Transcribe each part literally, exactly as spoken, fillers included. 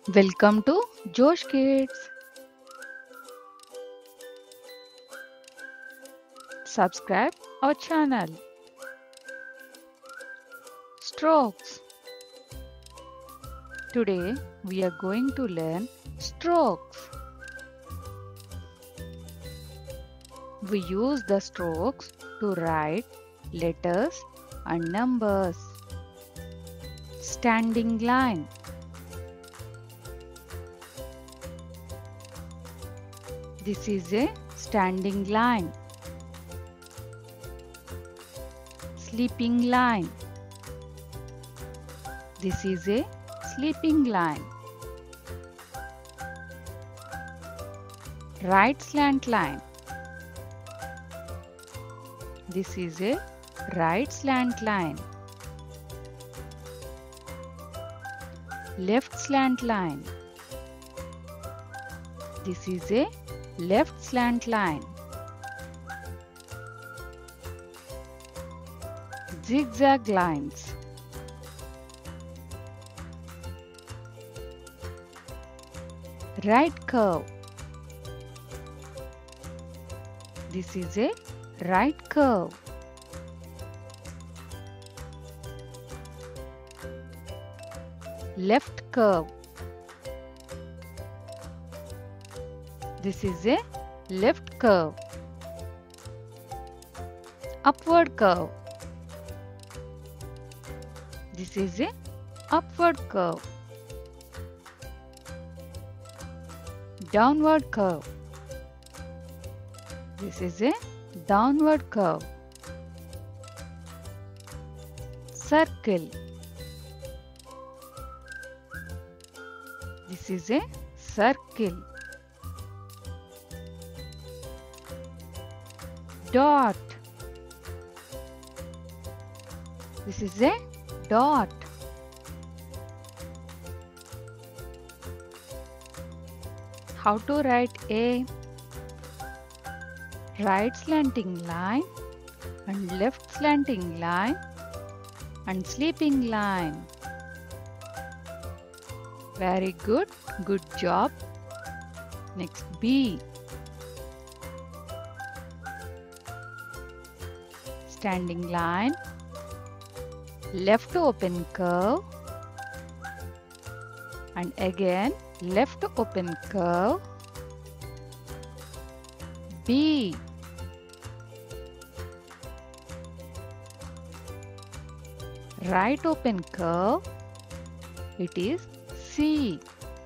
Welcome to Josh Kids. Subscribe our channel. Strokes. Today we are going to learn strokes. We use the strokes to write letters and numbers. Standing line. This is a standing line. Sleeping line. This is a sleeping line. Right slant line. This is a right slant line. Left slant line. This is a left slant line. Zigzag lines. Right curve. This is a right curve. Left curve. This is a left curve. Upward curve. This is a upward curve. Downward curve. This is a downward curve. Circle. This is a circle. Dot. This is a dot. How to write a right slanting line and left slanting line and sleeping line. Very good. Good job. Next B. Standing line. Left open curve. And again left open curve. B. Right open curve. It is C.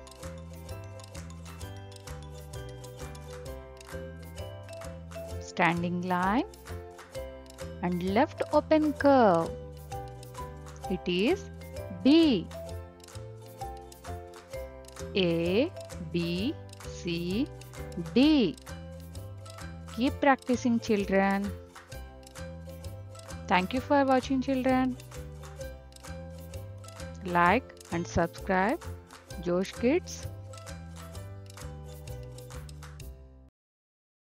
Standing line and left open curve. It is D. A, B, C, D. Keep practicing, children. Thank you for watching, children. Like and subscribe Josh Kids.